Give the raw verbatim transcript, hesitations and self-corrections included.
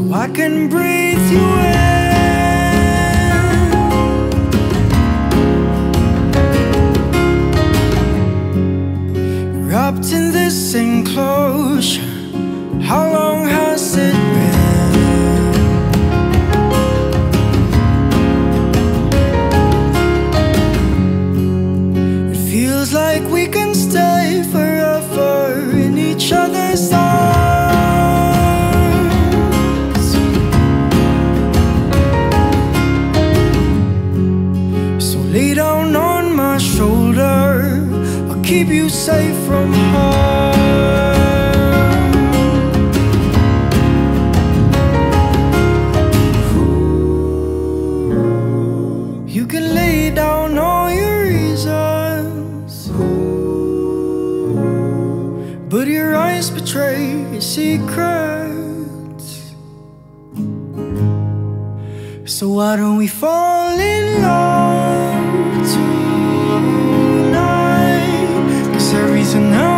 I can breathe you in. Wrapped in this enclosure, how long has it been? It feels like we can stay forever in each other's arms. So lay down on my shoulder, I'll keep you safe from harm. You can lay down all your reasons, but your eyes betray your secrets. So why don't we fall in love tonight? 'Cause every tonight